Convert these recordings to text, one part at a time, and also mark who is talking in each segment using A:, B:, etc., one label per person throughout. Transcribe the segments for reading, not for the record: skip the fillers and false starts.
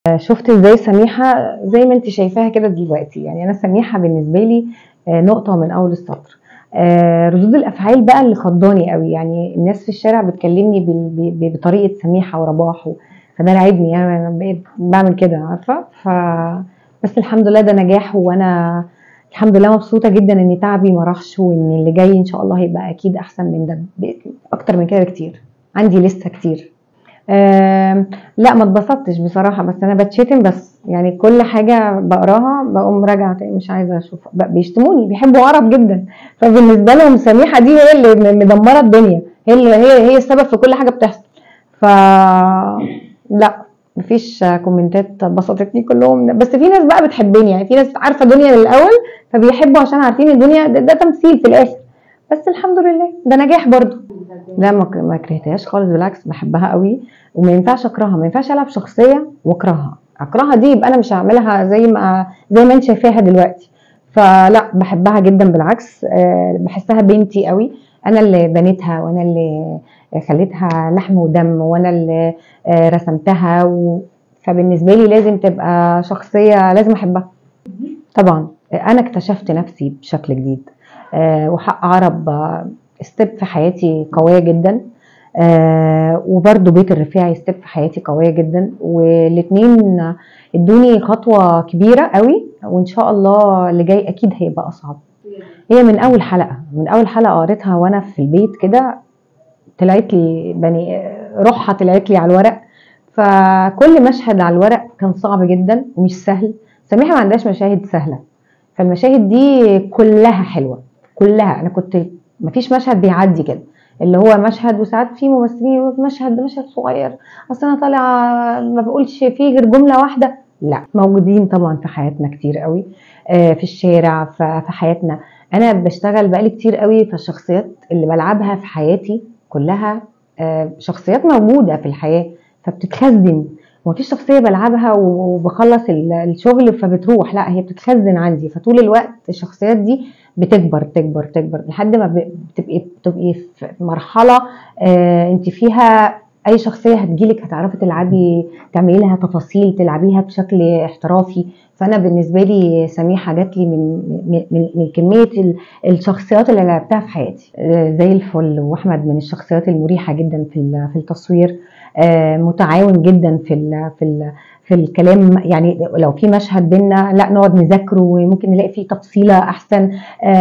A: شفت ازاي سميحة زي ما انت شايفاها كده دلوقتي. يعني انا سميحة بالنسبة لي نقطة من اول السطر. ردود الافعال بقى اللي خضاني قوي، يعني الناس في الشارع بتكلمني بطريقة سميحة ورباح فده رعبني، يعني انا بقيت بعمل كده عارفة. بس الحمد لله ده نجاح، وانا الحمد لله مبسوطة جدا ان تعبي ما راحش، وان اللي جاي ان شاء الله هيبقى اكيد احسن من ده، اكتر من كده بكتير. عندي لسه كتير. لا ما اتبسطتش بصراحة، بس انا بتشتم بس، يعني كل حاجة بقراها بقوم راجعة تاني مش عايزة اشوف. بيشتموني، بيحبوا عرب جدا، فبالنسبة لهم سميحة دي هي اللي مدمرة الدنيا، هي السبب في كل حاجة بتحصل. ف لا مفيش كومنتات بسطتني كلهم، بس في ناس بقى بتحبني، يعني في ناس عارفة دنيا من الاول فبيحبوا عشان عارفين الدنيا ده تمثيل في الاخر، بس الحمد لله ده نجاح برضو. لا ما كرهتهاش خالص، بالعكس بحبها قوي، وما ينفعش اكرهها، ما ينفعش العب شخصيه واكرهها. اكرهها دي يبقى انا مش هعملها زي ما انت شايفاها دلوقتي. فلا بحبها جدا، بالعكس بحسها بنتي قوي، انا اللي بنيتها وانا اللي خليتها لحم ودم، وانا اللي رسمتها فبالنسبه لي لازم تبقى شخصيه لازم احبها. طبعا انا اكتشفت نفسي بشكل جديد، وحق عرب ستيب في حياتي قوية جدا، وبرده بيت الرفاعي ستيب في حياتي قوية جدا، والاتنين ادوني خطوة كبيرة قوي، وان شاء الله اللي جاي اكيد هيبقى اصعب. هي من اول حلقة قريتها وانا في البيت كده، طلعت لي روحها طلعت لي على الورق، فكل مشهد على الورق كان صعب جدا ومش سهل. سميحة ما عندهاش مشاهد سهلة، فالمشاهد دي كلها حلوة، كلها. انا كنت مفيش مشهد بيعدي كده، اللي هو مشهد، وساعات في ممثلين مشهد صغير، اصل انا طالعه ما بقولش فيه غير جمله واحده. لا موجودين طبعا في حياتنا كتير قوي، في الشارع، في حياتنا. انا بشتغل بقالي كتير قوي، فالشخصيات اللي بلعبها في حياتي كلها شخصيات موجوده في الحياه، فبتتخزن. ومفيش شخصيه بلعبها وبخلص الشغل فبتروح، لا هي بتتخزن عندي، فطول الوقت الشخصيات دي بتكبر تكبر تكبر لحد ما بتبقي في مرحله انت فيها اي شخصيه هتجيلك هتعرفي تلعبي، تعملي لها تفاصيل، تلعبيها بشكل احترافي. فانا بالنسبه لي سميحه جات لي من كميه الشخصيات اللي لعبتها في حياتي زي الفل. واحمد من الشخصيات المريحه جدا في التصوير، متعاون جدا في الكلام، يعني لو في مشهد بينا لا نقعد نذاكره وممكن نلاقي فيه تفصيله احسن.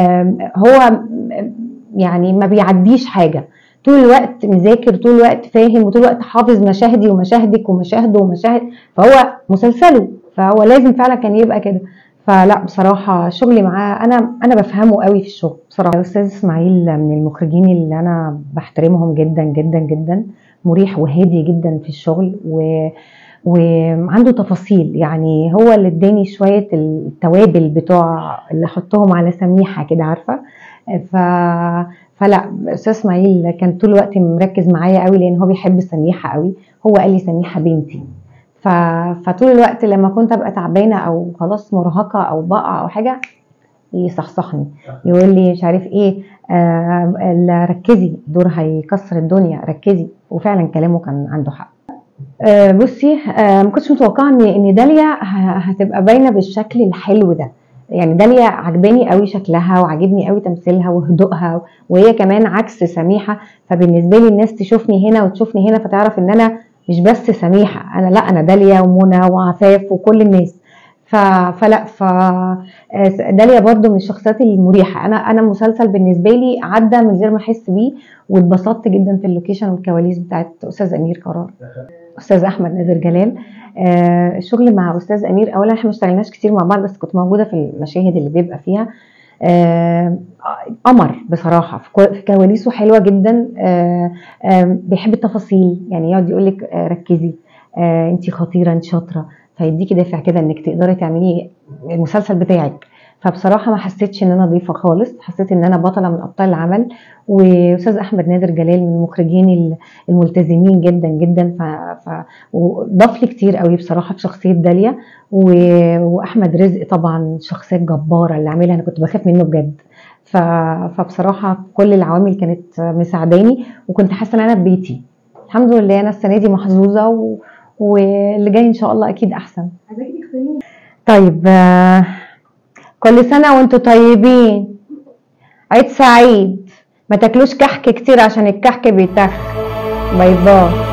A: هو يعني ما بيعديش حاجه، طول الوقت مذاكر، طول الوقت فاهم، وطول الوقت حافظ مشاهدي ومشاهدك ومشاهده ومشاهد، فهو مسلسله، فهو لازم فعلا كان يبقى كده. فلا بصراحه شغلي معاه انا بفهمه قوي في الشغل بصراحه. استاذ اسماعيل من المخرجين اللي انا بحترمهم جدا جدا جدا، مريح وهادي جدا في الشغل، وعنده تفاصيل. يعني هو اللي اداني شويه التوابل بتوع اللي احطهم على سميحه كده عارفه. ف فلا استاذ اسماعيل كان طول الوقت مركز معايا قوي، لان هو بيحب سميحه قوي. هو قال لي سميحه بنتي، فطول الوقت لما كنت ابقى تعبانه او خلاص مرهقه او بقع او حاجه يصحصحني، يقول لي مش عارف ايه، ركزي، دور هيكسر الدنيا، ركزي. وفعلا كلامه كان عنده حق. بصي، ما كنتش متوقعه ان داليا هتبقى باينه بالشكل الحلو ده. يعني داليا عجباني قوي شكلها، وعجبني قوي تمثيلها وهدوءها، وهي كمان عكس سميحه. فبالنسبه لي الناس تشوفني هنا وتشوفني هنا فتعرف ان انا مش بس سميحه، انا لا انا داليا ومنى وعفاف وكل الناس. فلا داليا برضو من الشخصيات المريحه. انا المسلسل بالنسبه لي عدى من غير ما احس بيه، واتبسطت جدا في اللوكيشن والكواليس بتاعت استاذ امير قرار، استاذ احمد نادر جلال. الشغل مع استاذ امير، اولا احنا ما اشتغلناش كتير مع بعض، بس كنت موجوده في المشاهد اللي بيبقى فيها. قمر بصراحه في كواليسه حلوه جدا. بيحب التفاصيل، يعني يقعد يقول لك ركزي، انت خطيره، انت شاطره، فيديكي دافع كده انك تقدري تعملي المسلسل بتاعك. فبصراحه ما حسيتش ان انا ضيفه خالص، حسيت ان انا بطله من ابطال العمل. واستاذ احمد نادر جلال من المخرجين الملتزمين جدا جدا، وضاف لي كتير قوي بصراحه في شخصيه داليا. واحمد رزق طبعا شخصيه جباره اللي عاملها، انا كنت بخاف منه بجد. فبصراحه كل العوامل كانت مساعداني، وكنت حاسه ان انا في بيتي. الحمد لله انا السنه دي محظوظه واللي جاي ان شاء الله اكيد احسن.
B: عايزاكي تختمي.
A: طيب كل سنة وانتوا طيبين، عيد سعيد، ما تاكلوش كحك كتير عشان الكحك بيتخ. باي باي.